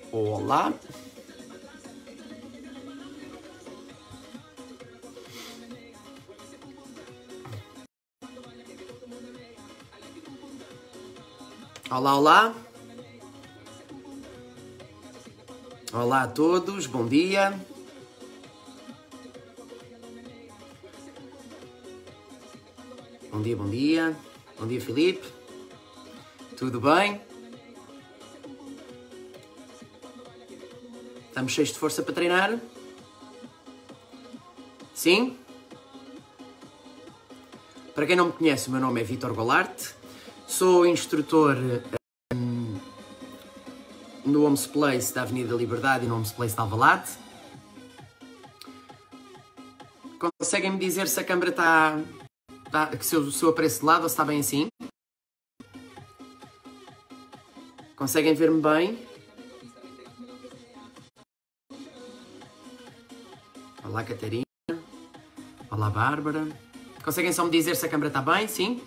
Olá. Olá, olá. Olá a todos, bom dia. Bom dia, bom dia. Bom dia, Filipe. Tudo bem? Estamos cheios de força para treinar? Sim? Para quem não me conhece, o meu nome é Vítor Golarte. Sou instrutor no Homes Place da Avenida Liberdade e no Homes Place de Alvalade. Conseguem-me dizer se a câmera que se eu apareço de lado ou se está bem assim? Conseguem ver-me bem? Olá, Catarina. Olá, Bárbara. Conseguem só me dizer se a câmera está bem? Sim?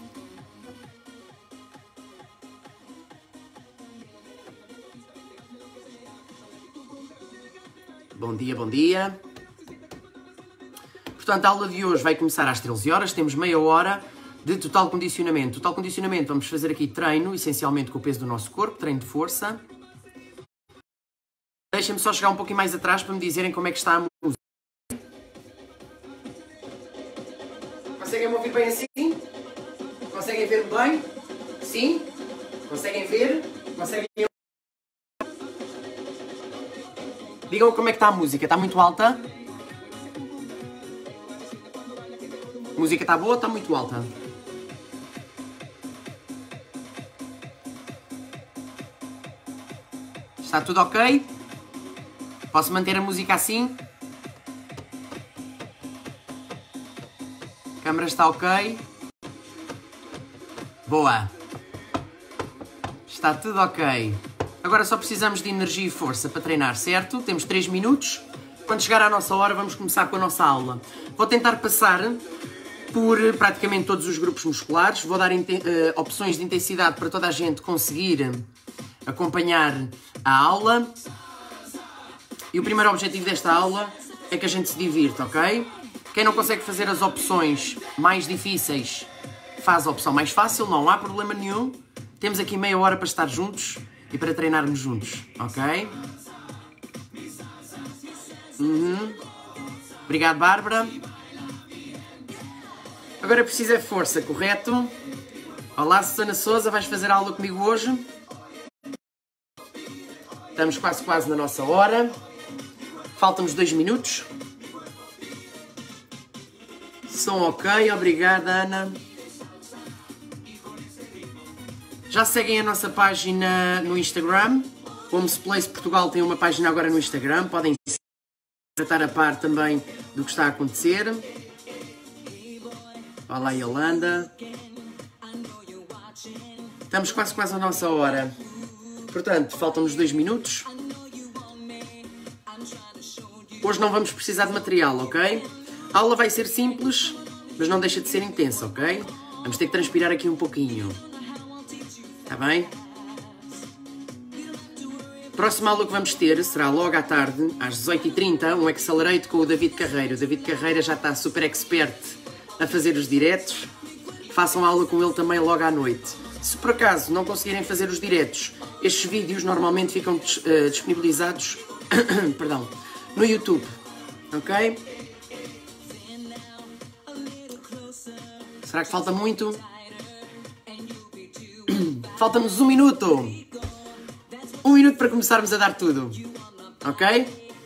Bom dia, bom dia. Portanto, a aula de hoje vai começar às 13 horas. Temos meia hora de total condicionamento. Total condicionamento, vamos fazer aqui treino, essencialmente com o peso do nosso corpo, treino de força. Deixem-me só chegar um pouquinho mais atrás para me dizerem como é que está a música. Conseguem me ouvir bem assim? Conseguem ver bem? Sim? Conseguem ver? Conseguem ouvir? Digam como é que está a música. Está muito alta? A música está boa ou está muito alta? Está tudo ok? Posso manter a música assim? A câmera está ok? Boa! Está tudo ok. Agora só precisamos de energia e força para treinar, certo? Temos 3 minutos. Quando chegar à nossa hora, vamos começar com a nossa aula. Vou tentar passar por praticamente todos os grupos musculares. Vou dar opções de intensidade para toda a gente conseguir acompanhar a aula. E o primeiro objetivo desta aula é que a gente se divirta, ok? Quem não consegue fazer as opções mais difíceis, faz a opção mais fácil, não há problema nenhum. Temos aqui meia hora para estar juntos e para treinarmos juntos, ok? Obrigado, Bárbara. Agora preciso é força, correto? Olá, Susana Souza, vais fazer aula comigo hoje? Estamos quase na nossa hora. Faltam-nos 2 minutos. Som ok, obrigada, Ana. Já seguem a nossa página no Instagram. O Homes Place Portugal tem uma página agora no Instagram. Podem tratar a par também do que está a acontecer. Olá, Yolanda. Estamos quase à nossa hora. Portanto, faltam-nos 2 minutos. Hoje não vamos precisar de material, ok? A aula vai ser simples, mas não deixa de ser intensa, ok? Vamos ter que transpirar aqui um pouquinho. Está bem? A próxima aula que vamos ter será logo à tarde, às 18h30, um Accelerate com o David Carreira. O David Carreira já está super expert a fazer os diretos. Façam aula com ele também logo à noite. Se por acaso não conseguirem fazer os diretos, estes vídeos normalmente ficam disponibilizados perdão, no YouTube, ok? Será que falta muito? Falta-nos 1 minuto. 1 minuto para começarmos a dar tudo, ok?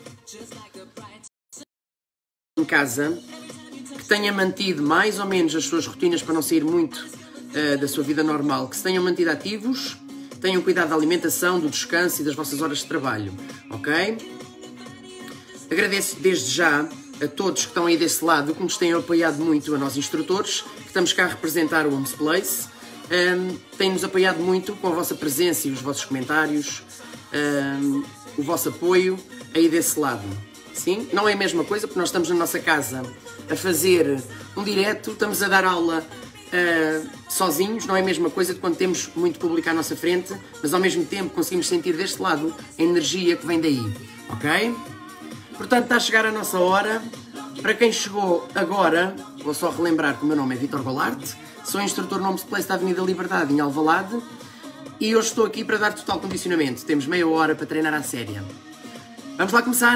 Em casa, que tenha mantido mais ou menos as suas rotinas para não sair muito da sua vida normal, que se tenham mantido ativos, tenham cuidado da alimentação, do descanso e das vossas horas de trabalho, ok? Agradeço desde já a todos que estão aí desse lado, que nos têm apoiado muito, a nós instrutores, que estamos cá a representar o Homes Place. Têm-nos apoiado muito com a vossa presença e os vossos comentários, o vosso apoio aí desse lado. Sim? Não é a mesma coisa, porque nós estamos na nossa casa a fazer um direto, estamos a dar aula sozinhos, não é a mesma coisa de quando temos muito público à nossa frente, mas ao mesmo tempo conseguimos sentir deste lado a energia que vem daí, ok? Portanto, está a chegar a nossa hora. Para quem chegou agora, vou só relembrar que o meu nome é Vítor Golart, sou instrutor no Homes Place da Avenida Liberdade, em Alvalade, e hoje estou aqui para dar total condicionamento. Temos meia hora para treinar à séria. Vamos lá começar?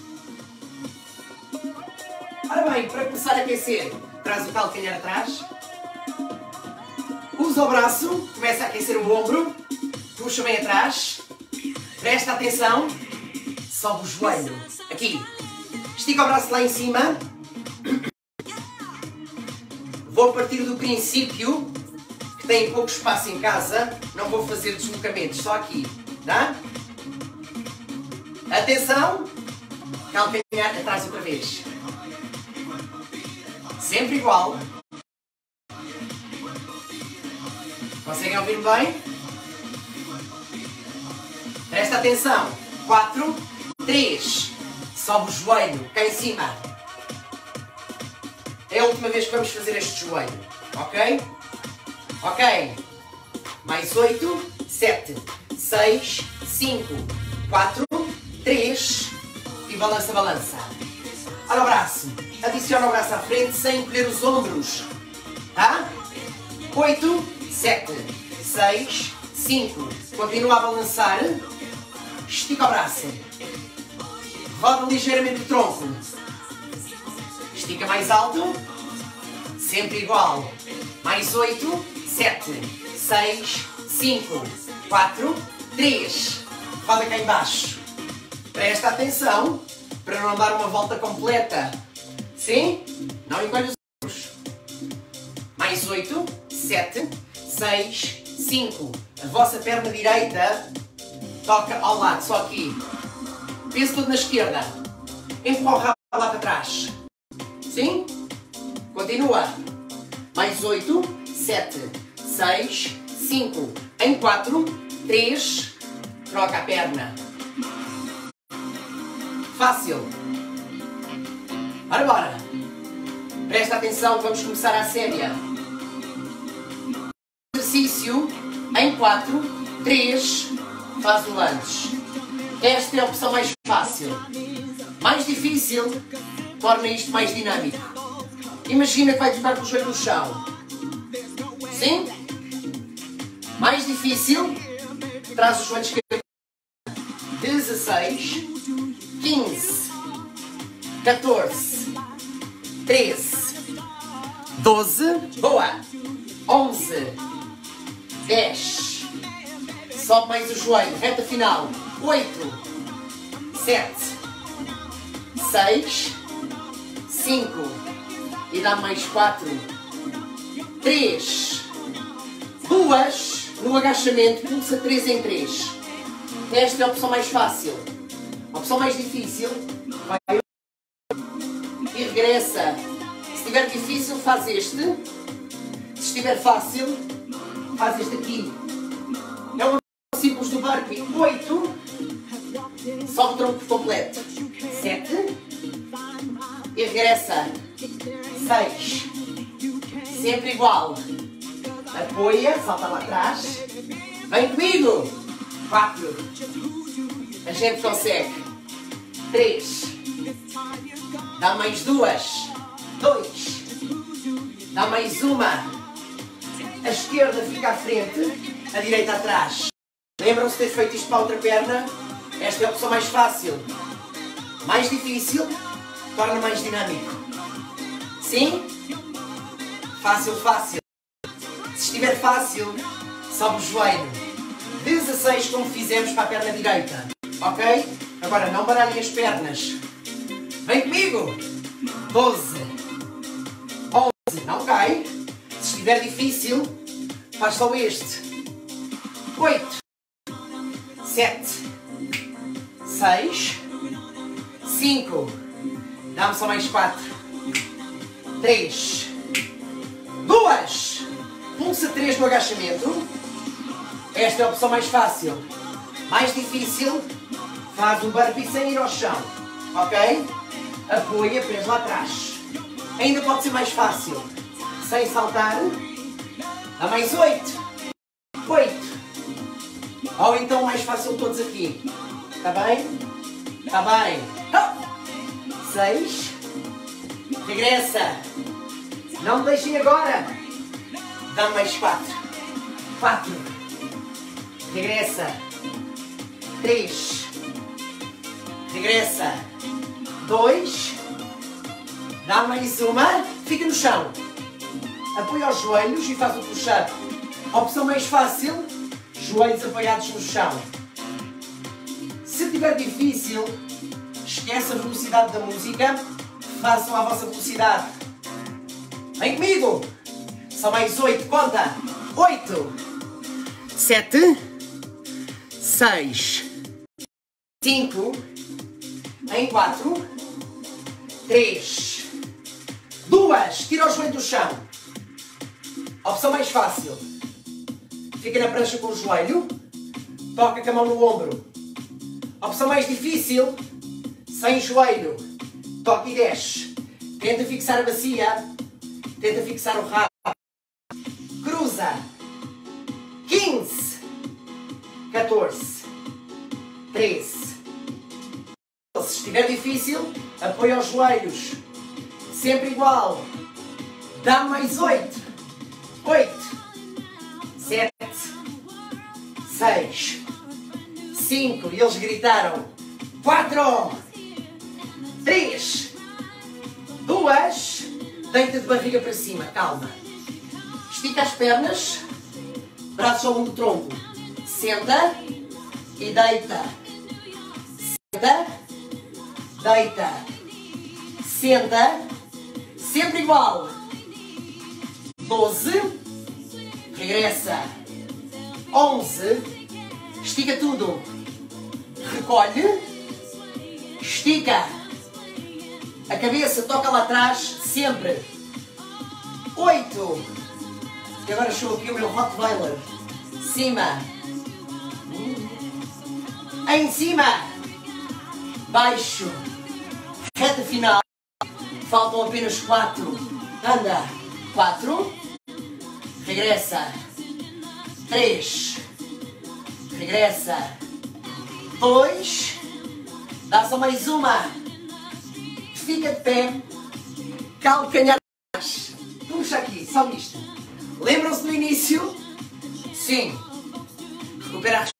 Ora bem, para começar a aquecer, traz o calcanhar atrás, usa o braço, começa a aquecer o ombro, puxa bem atrás, presta atenção, sobe o joelho, aqui, estica o braço lá em cima, vou partir do princípio que tem pouco espaço em casa, não vou fazer deslocamentos, só aqui, tá? Atenção, calcanhar atrás outra vez. Sempre igual. Conseguem ouvir bem? Presta atenção. 4, 3. Sobe o joelho cá em cima. É a última vez que vamos fazer este joelho. Ok? Ok. Mais 8, 7, 6, 5, 4, 3. E balança, balança. Olha o braço. Adiciona o braço à frente sem encolher os ombros. Tá? 8, 7, 6, 5. Continua a balançar. Estica o braço. Roda ligeiramente o tronco. Estica mais alto. Sempre igual. Mais 8, 7, 6, 5, 4, 3. Roda cá embaixo. Presta atenção para não dar uma volta completa. Sim? Não encolhe os ombros. Mais 8, 7, 6, 5. A vossa perna direita toca ao lado, só aqui. Peso todo na esquerda. Empurra o rabo lá para trás. Sim? Continua. Mais 8, 7, 6, 5. Em 4, 3. Troca a perna. Fácil. Ora, bora. Presta atenção, vamos começar à séria. Exercício em 4, 3, faz o antes. Esta é a opção mais fácil. Mais difícil, torna isto mais dinâmico. Imagina que vai tocar com o joelho no chão. Sim? Mais difícil, traz o joelho esquerdo. 16, 15, 14, 13, 12, boa, 11, 10, sobe mais o joelho, reta final, 8, 7, 6, 5, e dá mais 4, 3, 2, no agachamento, pulsa 3 em 3. Esta é a opção mais fácil. A opção mais difícil, vai e regressa. Se estiver difícil, faz este. Se estiver fácil, faz este aqui. É um simples do burpee. 8. Sobe o tronco completo. 7. E regressa. 6. Sempre igual. Apoia, salta lá atrás. Vem comigo. 4. A gente consegue. 3. Dá mais 2. 2. Dá mais uma. A esquerda fica à frente, a direita atrás. Lembram-se de ter feito isto para a outra perna? Esta é a opção mais fácil. Mais difícil, torna mais dinâmico. Sim? Fácil, fácil. Se estiver fácil, sobe o joelho. 16 como fizemos para a perna direita. Ok? Agora não baralhem as pernas. Vem comigo. 12. 11. Não cai. Se estiver difícil, faz só este. 8. 7. 6. 5. Dá-me só mais 4. 3. 2. Pulsa 3 no agachamento. Esta é a opção mais fácil. Mais difícil, faz um burpee sem ir ao chão. Ok? Apoia, pés lá atrás. Ainda pode ser mais fácil. Sem saltar, Dá mais 8. 8. Ou então mais fácil todos aqui. Está bem? Está bem. 6. Regressa. Não me deixem agora. Dá mais 4. 4. Regressa. 3. Regressa. 2. Dá mais uma. Fica no chão. Apoia os joelhos e faz o push-up. Opção mais fácil. Joelhos apoiados no chão. Se tiver difícil, esquece a velocidade da música. Façam à vossa velocidade. Vem comigo. Só mais 8. Conta. 8. 7. 6. 5. Em 4. 3. 2. Tira o joelho do chão. Opção mais fácil. Fica na prancha com o joelho. Toca com a mão no ombro. Opção mais difícil. Sem joelho. Toca e desce. Tenta fixar a bacia. Tenta fixar o rabo. Cruza. 15. 14. 13. Se estiver difícil, apoia os joelhos. Sempre igual. Dá mais 8. 8. 7. 6. 5. E eles gritaram. 4. 3. 2. Deita de barriga para cima. Calma. Estica as pernas. Braços ao longo do tronco. Senta. E deita. Senta. Deita. Senta. Sempre igual. 12. Regressa. 11. Estica tudo. Recolhe. Estica. A cabeça toca lá atrás. Sempre. 8. E agora show aqui o meu Rottweiler. Cima. Em cima. Baixo. Reta final. Faltam apenas 4. Anda. 4. Regressa. 3. Regressa. 2. Dá só mais uma. Fica de pé. Calcanhar atrás. Puxa aqui, só isto. Lembram-se do início? Sim. Recupera a.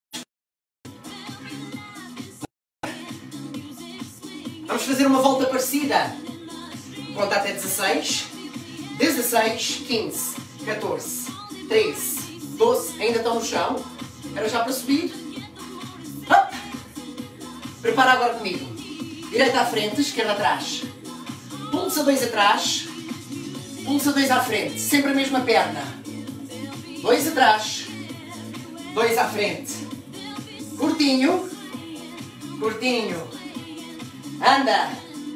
Vamos fazer uma volta parecida. Conta até 16. 16, 15, 14, 13, 12. Ainda estão no chão. Era já para subir. Hop. Prepara agora comigo. Direita à frente, esquerda atrás. Pulsa 2 atrás. Pulsa 2 à frente. Sempre a mesma perna. 2 atrás. 2 à frente. Curtinho. Curtinho. Anda.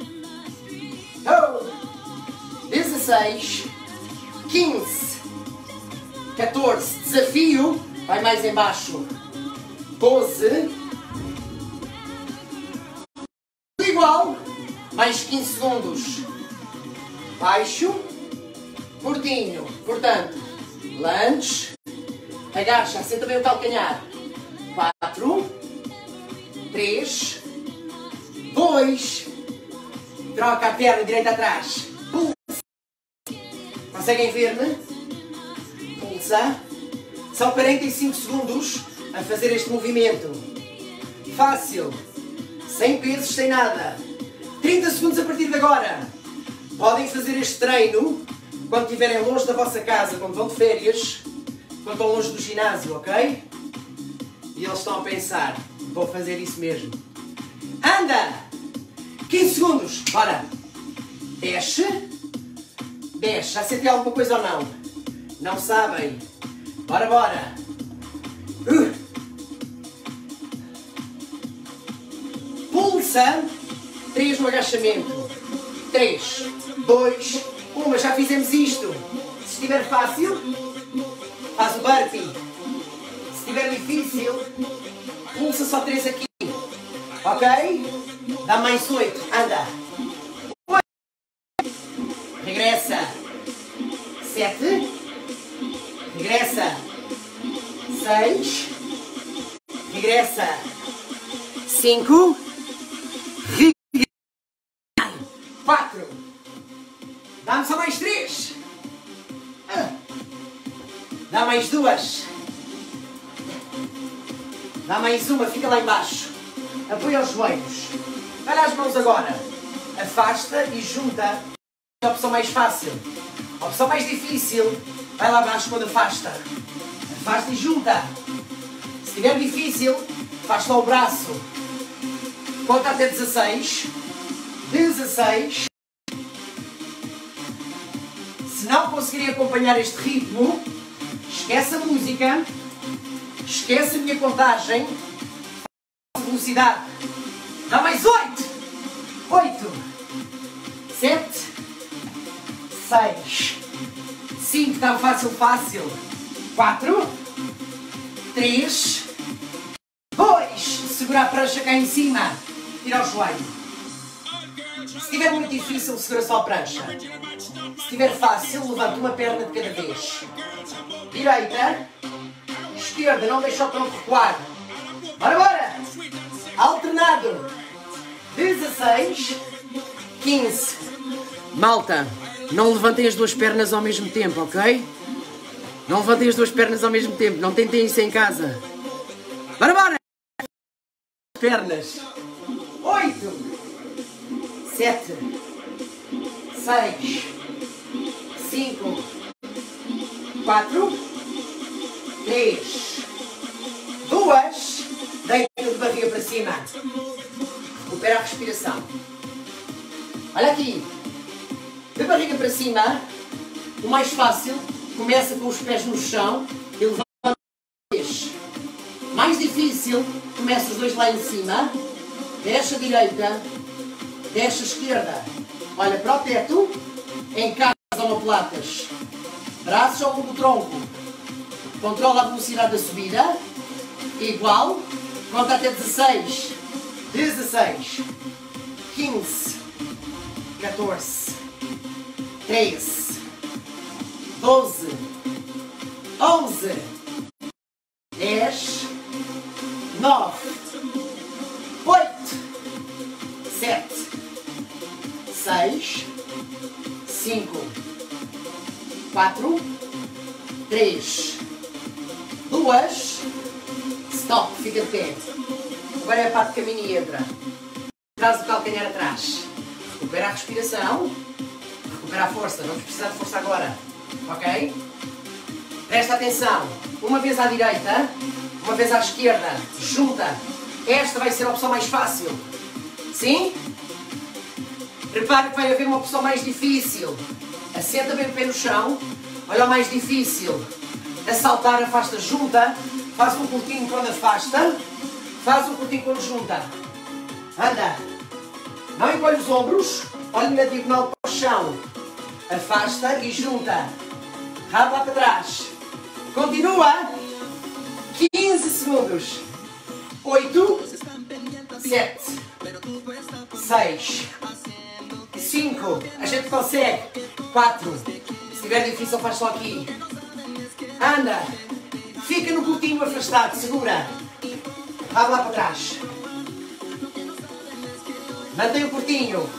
Oh. 16. 15. 14. Desafio. Vai mais embaixo. 12. Igual. Mais 15 segundos. Baixo. Curtinho. Portanto, lunge. Agacha. Senta bem o calcanhar. 4. 3. 2. Troca a perna direita atrás. Pulsa. Conseguem ver-me? Pulsa. São 45 segundos a fazer este movimento. Fácil. Sem pesos, sem nada. 30 segundos a partir de agora. Podem fazer este treino quando estiverem longe da vossa casa, quando vão de férias, quando estão longe do ginásio, ok? E eles estão a pensar, vou fazer isso mesmo. Anda! 15 segundos. Bora. Desce. Desce. Já senti alguma coisa ou não? Não sabem? Bora, bora. Pulsa. 3 no agachamento. 3, 2, 1. Já fizemos isto. Se estiver fácil, faz o burpee. Se estiver difícil, pulsa só 3 aqui. Ok? Dá mais 8. Anda. 8. Regressa. 7. Regressa. 6. Regressa. 5. 4. Dá-me só mais 3. Dá mais 2. Dá mais uma, fica lá embaixo. Apoia os joelhos. Olha as mãos agora. Afasta e junta. A opção mais fácil. A opção mais difícil, vai lá abaixo quando afasta. Afasta e junta. Se estiver difícil, faz só o braço. Conta até 16. 16. Se não conseguirem acompanhar este ritmo, esquece a música, esquece a minha contagem, velocidade. Dá mais 8. 8. 7. 6. 5. Está fácil, fácil. 4. 3. 2. Segura a prancha cá em cima. Tira o joelho. Se estiver muito difícil, segura só a prancha. Se estiver fácil, levanta uma perna de cada vez. Direita. Esquerda, não deixa o tronco recuar. Bora, bora! Alternado. 16. 15. Malta, não levantem as duas pernas ao mesmo tempo, ok? Não levantem as duas pernas ao mesmo tempo. Não tentem isso em casa. Bora, bora! Pernas. 8. 7. 6. 5. 4. 3. 2. Deita de barriga para cima. Recupera a respiração. Olha aqui. De barriga para cima, o mais fácil, começa com os pés no chão e levanta os pés. Mais difícil, começa os dois lá em cima, desce a direita, desce a esquerda. Olha para o teto, encaixa as omoplatas. Braços ao longo do tronco. Controla a velocidade da subida. Igual. Conta até 16. 16. 15. 14. 13. 12. 11. 10. 9. 8. 7. 6. 5. 4. 3. 2. Stop. Fica de pé. Agora é a parte de caminho e entra. Traz o calcanhar atrás. Recupera a respiração. Recupera a força. Vamos precisar de força agora. Ok? Presta atenção. Uma vez à direita. Uma vez à esquerda. Junta. Esta vai ser a opção mais fácil. Sim? Repare que vai haver uma opção mais difícil. Assenta bem o pé no chão. Olha o mais difícil. A saltar, afasta, junta. Faz um curtinho quando afasta. Faz um curtinho quando junta. Anda. Não encolhe os ombros. Olha na diagonal para o chão. Afasta e junta. Rabo lá para trás. Continua. 15 segundos. 8. 7. 6. 5. A gente consegue. 4. Se estiver difícil, faz só aqui. Anda. Fica no curtinho afastado. Segura. Rabo lá para trás. Mantém o curtinho.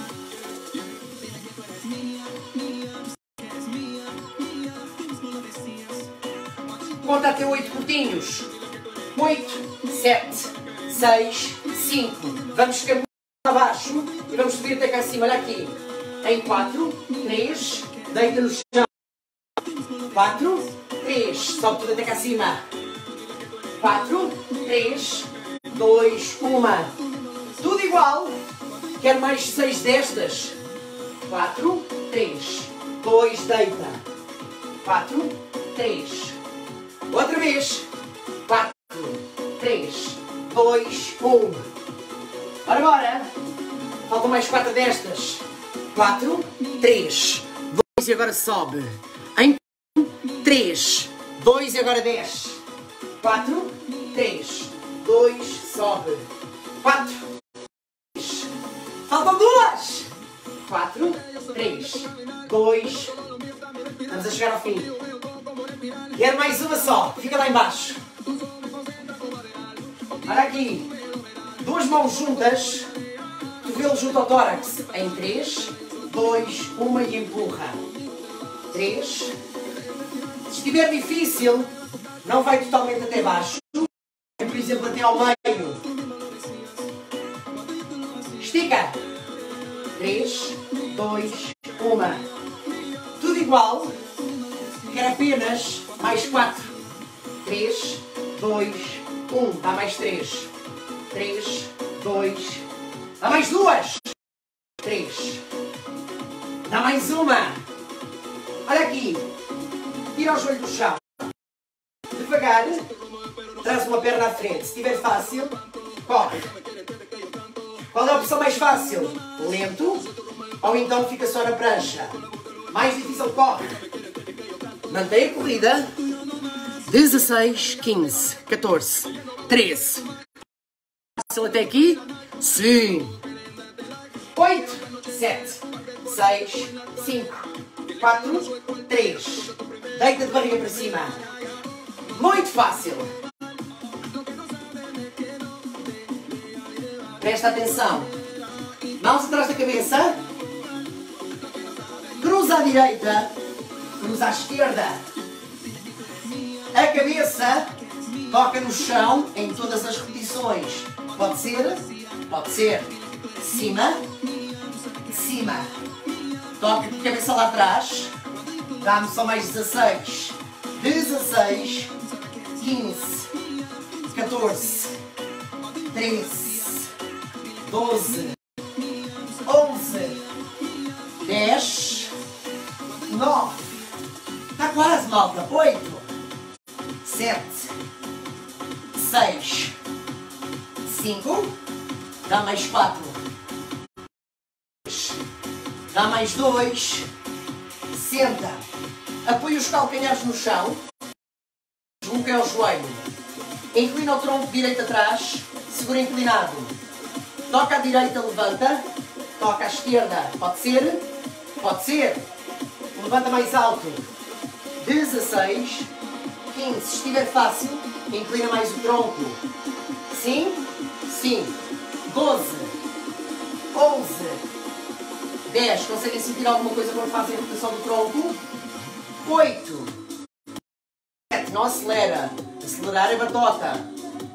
Conta até 8 curtinhos. 8, 7, 6, 5. Vamos ficar abaixo e vamos subir até cá acima. Olha aqui. Em 4, 3, deita no chão. 4, 3, sobe tudo até cá acima. 4, 3, 2, 1. Tudo igual. Quero mais 6 destas. 4, 3, 2, deita. 4, 3. Outra vez. 4, 3, 2, 1. Bora, bora. Faltam mais 4 destas. 4, 3, 2 e agora sobe. Em 3, 2 e agora 10. 4, 3, 2, sobe. 4, 3. Faltam 2. 4, 3, 2. Vamos a chegar ao fim. Quero mais uma só. Fica lá embaixo. Olha aqui. Duas mãos juntas. Cotovelo junto ao tórax. Em 3, 2, 1 e empurra. 3. Se estiver difícil, não vai totalmente até baixo. Por exemplo, até ao meio. Estica. 3, 2, 1. Tudo igual. Quero apenas mais 4. 3, 2, 1. Dá mais 3. 3, 2. Dá mais 2. 3. Dá mais uma. Olha aqui. Tira o joelho do chão. Devagar. Traz uma perna à frente. Se estiver fácil, corre. Qual é a opção mais fácil? Lento. Ou então fica só na prancha. Mais difícil, corre. Mantém a corrida. 16, 15, 14, 13. Fácil até aqui? Sim. 8, 7, 6, 5, 4, 3. Deita de barriga para cima. Muito fácil. Presta atenção. Mãos atrás da cabeça. Cruza à direita. Cruza à esquerda. A cabeça toca no chão em todas as repetições. Pode ser? Pode ser. Cima. Cima. Toca de cabeça lá atrás. Dá-me só mais 16. 16. 15. 14. 13. 12, 11, 10, 9, está quase, malta, 8, 7, 6, 5, dá mais 4, dá mais 2, senta, apoia os calcanhares no chão, um pé ao joelho, inclina o tronco direito atrás, segura inclinado. Toca à direita, levanta. Toca à esquerda. Pode ser? Pode ser. Levanta mais alto. 16. 15. Se estiver fácil, inclina mais o tronco. Sim? Sim. 12. 11. 10. Conseguem sentir alguma coisa quando fazem a rotação do tronco? 8. 7. Não acelera. Acelerar é batota.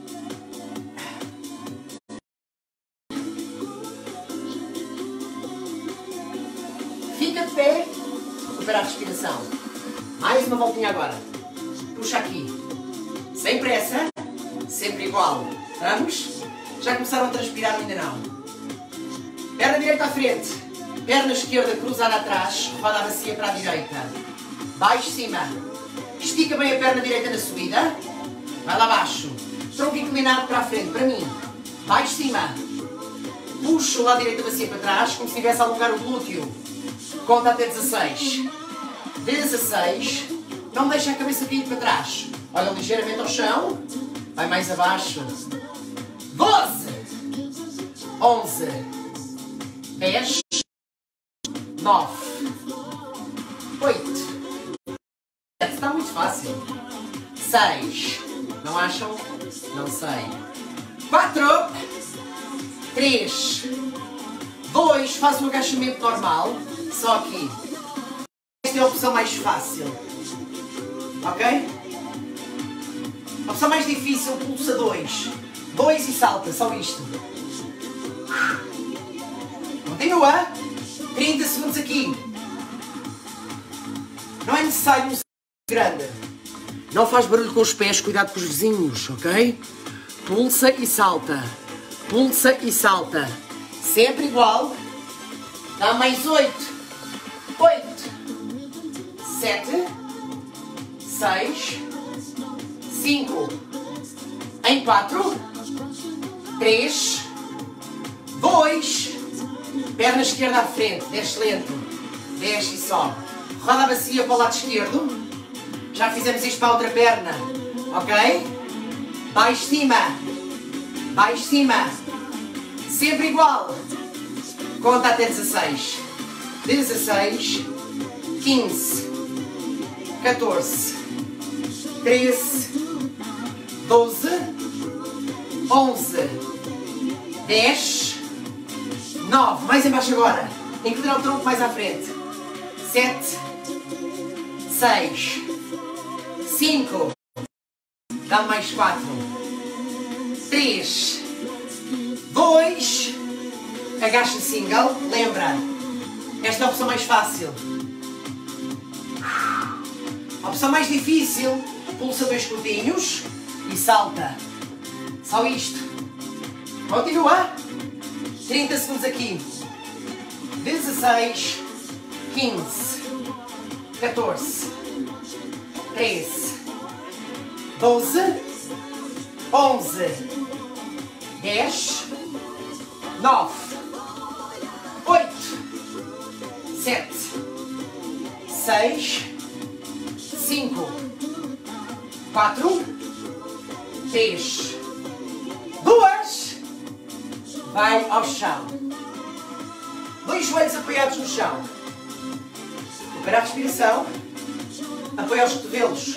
Fica de pé, recupera a respiração. Mais uma voltinha agora. Puxa aqui. Sem pressa, sempre igual. Vamos? Já começaram a transpirar ou ainda não? Perna direita à frente. Perna esquerda cruzada atrás. Roda a bacia para a direita. Baixo, cima. Estica bem a perna direita na subida. Vai lá abaixo. Tronco inclinado para a frente, para mim. Baixo, cima. Puxa o lado direito da bacia para trás, como se estivesse a alongar o glúteo. Conta até 16. 16. Não deixa a cabeça cair para trás. Olha ligeiramente ao chão. Vai mais abaixo. 12. 11. 10. 9. 8. 7. Está muito fácil. 6. Não acham? Não sei. 4. 3. 2. Faz um agachamento normal. Só aqui. Esta é a opção mais fácil. Ok? A opção mais difícil, pulsa 2. 2 e salta, só isto. Continua. 30 segundos aqui. Não é necessário um salto grande. Não faz barulho com os pés, cuidado com os vizinhos, ok? Pulsa e salta. Pulsa e salta. Sempre igual. Dá mais 8. 8, 7, 6, 5, em 4, 3, 2, perna esquerda à frente, desce lento, desce e sobe. Roda a bacia para o lado esquerdo, já fizemos isto para a outra perna, ok? Baixo, cima, sempre igual, conta até 16. 16, 15, 14, 13, 12, 11, 10, 9, mais embaixo agora, inclinar o tronco mais à frente, 7, 6, 5, dá mais 4, 3, 2, agacha single, lembra, esta é a opção mais fácil. A opção mais difícil, pulsa 2 corpinhos e salta. Só isto. Continua. 30 segundos aqui. 16, 15, 14, 13, 12, 11, 10, 9, 8, 7, 6, 5, 4, 3, 2, vai ao chão. 2 joelhos apoiados no chão. Recupera a respiração. Apoia os cotovelos.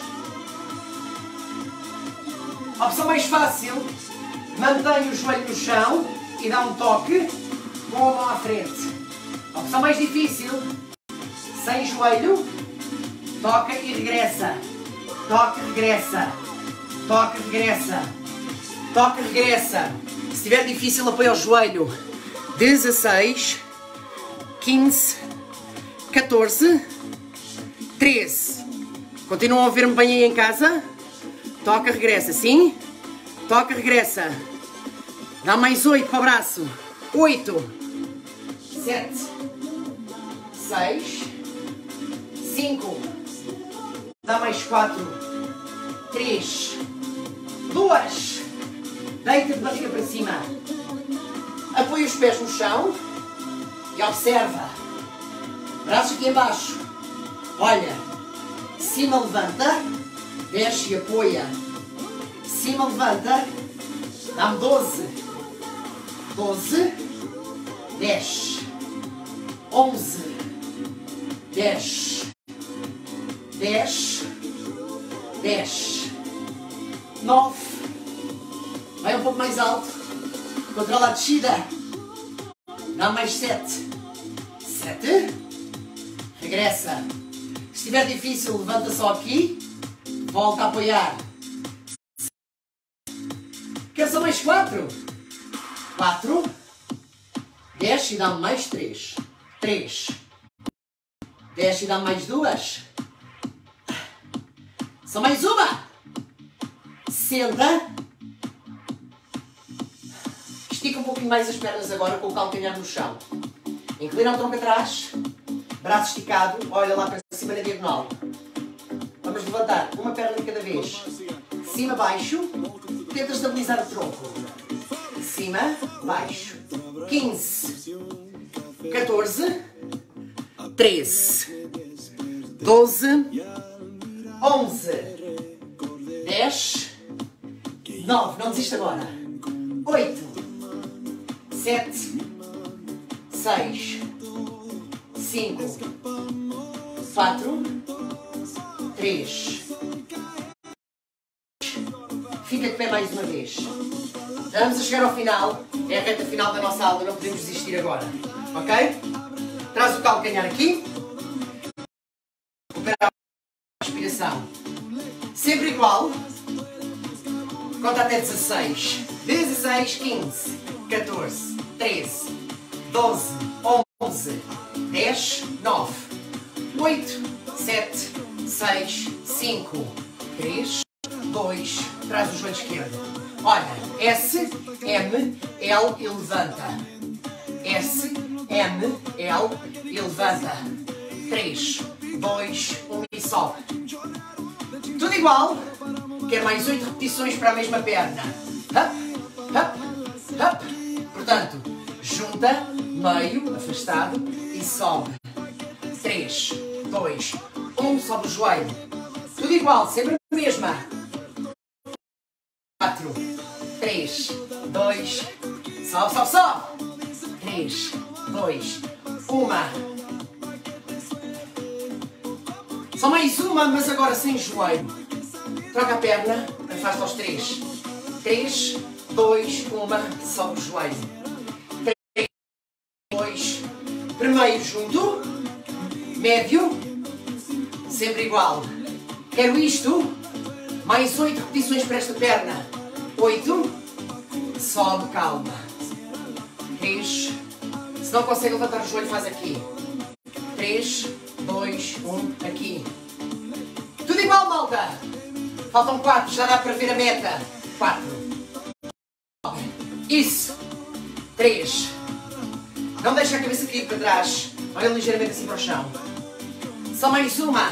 A opção mais fácil, mantém o joelho no chão e dá um toque com a mão à frente. A opção mais difícil, sem joelho, toca e regressa. Toca e regressa. Toca e regressa. Toca e regressa. Se estiver difícil, apoia o joelho. 16, 15, 14, 13. Continuam a ver-me bem aí em casa? Toca, regressa, sim? Toca, regressa. Dá mais 8 para o braço. 8, 7, 6, 5. Dá mais 4, 3, 2. Deita de barriga para cima. Apoia os pés no chão e observa. Braços aqui em baixo. Olha. Cima levanta. Desce e apoia. Cima levanta. Dá-me 12. 12. 10. 11. 10. 10. 10. 9. Vai um pouco mais alto. Controla a descida. Dá mais 7. 7. Regressa. Se estiver difícil, levanta só aqui. Volta a apoiar. Quer só mais 4? 4. Desce e dá-me mais 3. 3. Desce e dá-me mais 2. Só mais uma. Senta. Estica um pouquinho mais as pernas agora com o calcanhar no chão. Inclina o tronco atrás. Braço esticado. Olha lá para cima na diagonal. Vamos levantar uma perna de cada vez. Cima, baixo. Tenta estabilizar o tronco. Cima, baixo. 15. 14. 13. 12. 11. 10. 9. Não desiste agora. 8. 7. 6. 5. 4. 3. Fica de pé mais uma vez. Estamos a chegar ao final. É a reta final da nossa aula. Não podemos desistir agora. Ok? Traz o calcanhar aqui. Recupera a respiração. Sempre igual. Conta até 16. 16, 15, 14, 13, 12, 11, 10, 9, 8, 7, 6, 5, 3, 2, traz o joelho esquerdo. Olha, S, M, L e levanta. S, M, L e levanta. 3, 2, 1 e sobe. Tudo igual. Quer mais 8 repetições para a mesma perna. Up, up, up. Portanto, junta, meio, afastado e sobe. 3, 2, 1, sobe o joelho. Tudo igual, sempre a mesma. 4, 3, 2, sobe, sobe, sobe. 3, 2, 1. Só mais uma, mas agora sem joelho. Troca a perna, afasta aos 3. 3, 2, 1, sobe o joelho. 3, 2, primeiro junto, médio, sempre igual. Quero isto, mais 8 repetições para esta perna. 8, sobe, calma. 3, se não consegue levantar o joelho, faz aqui. 3, 2, 1, aqui. Tudo igual, malta! Faltam 4, já dá para ver a meta. 4. Isso. 3. Não deixa a cabeça cair para trás. Olha ligeiramente assim para o chão. Só mais uma.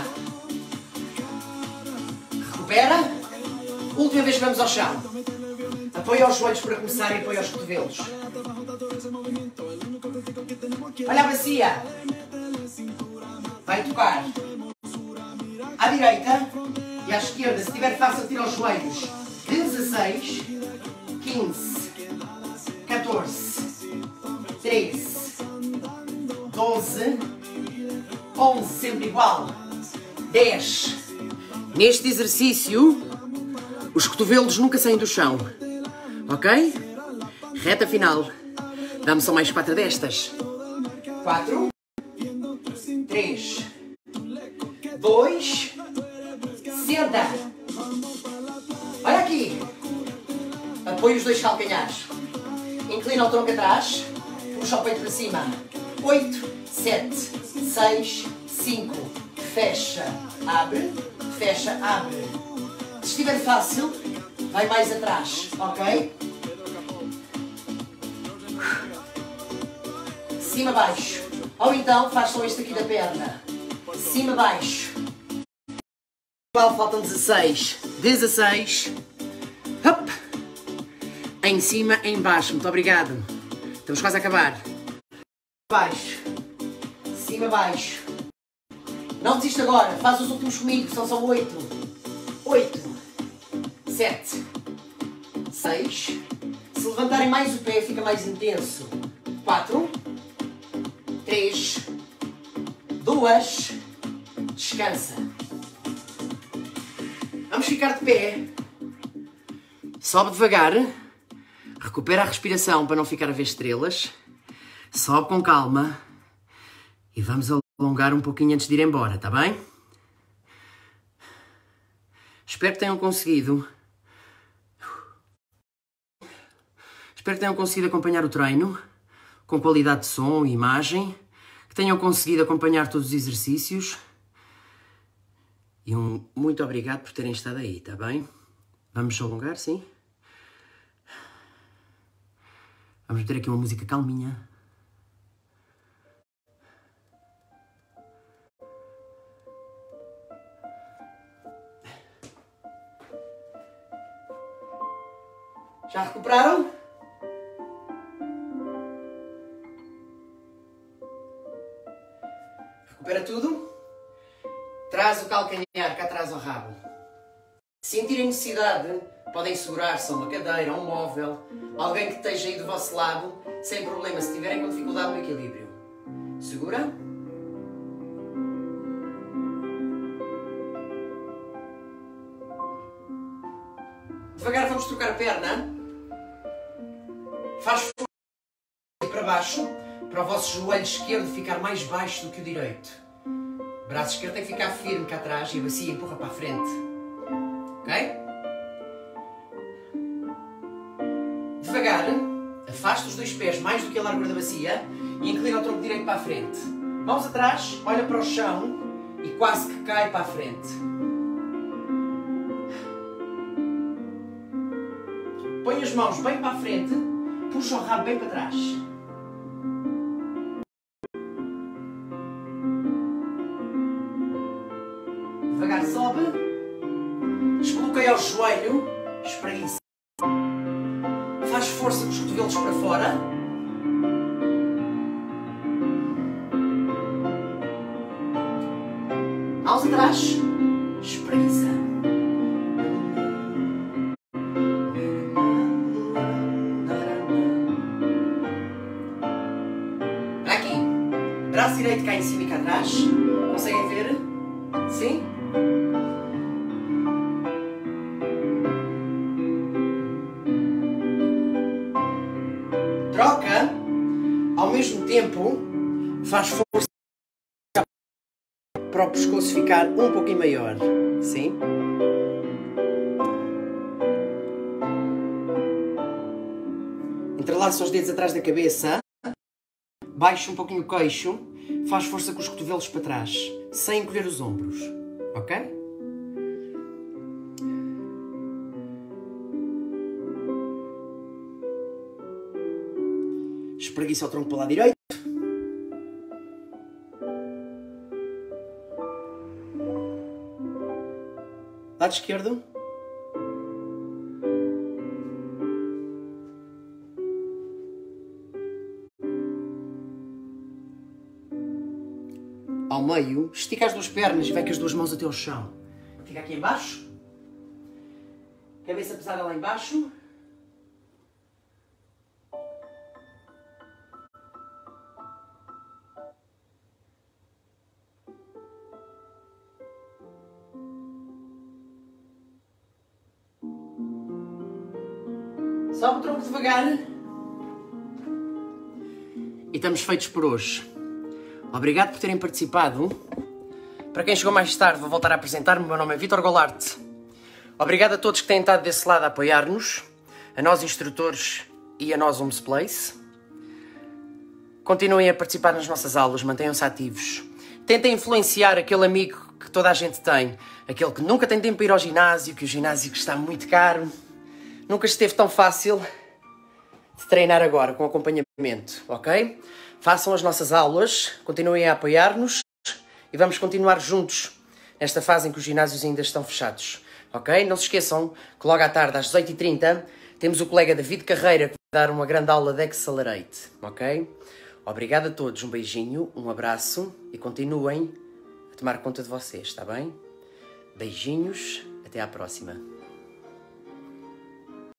Recupera. Última vez que vamos ao chão. Apoia os joelhos para começar e apoia os cotovelos. Olha a bacia. Vai tocar à direita e à esquerda. Se tiver fácil, tira os joelhos. 16, 15, 14, 13, 12, 11, sempre igual. 10. Neste exercício, os cotovelos nunca saem do chão. Ok? Reta final. Dá-me só mais 4 destas. 4, 3, 2, senta. Olha aqui. Apoia os 2 calcanhares. Inclina o tronco atrás. Puxa o peito para cima. 8, 7, 6, 5. Fecha, abre, fecha, abre. Se estiver fácil, vai mais atrás, ok? Cima, baixo. Ou então faz só este aqui da perna. Cima, baixo. Igual, faltam 16. 16. Hop. Em cima, em baixo. Muito obrigado. Estamos quase a acabar. Baixo. Cima, baixo. Não desiste agora. Faz os últimos comigo. São só 8. 8. 7. 6. Se levantarem mais o pé, fica mais intenso. 4. 3. 2. Descansa. Vamos ficar de pé. Sobe devagar. Recupera a respiração para não ficar a ver estrelas. Sobe com calma. E vamos alongar um pouquinho antes de ir embora, tá bem? Espero que tenham conseguido. Espero que tenham conseguido acompanhar o treino com qualidade de som e imagem. Que tenham conseguido acompanhar todos os exercícios. E muito obrigado por terem estado aí, tá bem? Vamos alongar, sim? Vamos meter aqui uma música calminha. Já recuperaram? Recupera tudo. Traz o calcanhar cá atrás ao rabo. Se sentirem necessidade, podem segurar-se a uma cadeira, a um móvel, alguém que esteja aí do vosso lado, sem problema, se tiverem com dificuldade no equilíbrio. Segura. Devagar vamos trocar a perna. Faz força para baixo, para o vosso joelho esquerdo ficar mais baixo do que o direito. O braço esquerdo tem que ficar firme cá atrás e a bacia empurra para a frente. Ok? Devagar, afasta os 2 pés mais do que a largura da bacia e inclina o tronco direito para a frente. Mãos atrás, olha para o chão e quase que cai para a frente. Põe as mãos bem para a frente, puxa o rabo bem para trás. Devagar sobe, desbloqueia o joelho, espreguiça. Faz força com os cotovelos para fora. Mãos atrás, espreguiça. Aqui, braço direito cá em cima e cá atrás. Conseguem ver? Sim? tempo, faz força para o pescoço ficar um pouquinho maior. Sim? Entrelaça os dedos atrás da cabeça, baixa um pouquinho o queixo, faz força com os cotovelos para trás, sem encolher os ombros. Ok? Espreguiça o tronco para o lado direito. Lado esquerdo. Ao meio, estica as duas pernas e vai com as duas mãos até ao chão. Fica aqui embaixo. Cabeça pesada lá embaixo. Sobe o tronco devagar. E estamos feitos por hoje. Obrigado por terem participado. Para quem chegou mais tarde, vou voltar a apresentar-me. O meu nome é Vítor Golarte. Obrigado a todos que têm estado desse lado a apoiar-nos, a nós instrutores e a nós Homes Place. Continuem a participar nas nossas aulas, mantenham-se ativos. Tentem influenciar aquele amigo que toda a gente tem, aquele que nunca tem tempo para ir ao ginásio, que o ginásio está muito caro. Nunca esteve tão fácil de treinar agora, com acompanhamento, ok? Façam as nossas aulas, continuem a apoiar-nos e vamos continuar juntos nesta fase em que os ginásios ainda estão fechados, ok? Não se esqueçam que logo à tarde, às 18h30, temos o colega David Carreira que vai dar uma grande aula de Accelerate, ok? Obrigado a todos, um beijinho, um abraço e continuem a tomar conta de vocês, está bem? Beijinhos, até à próxima.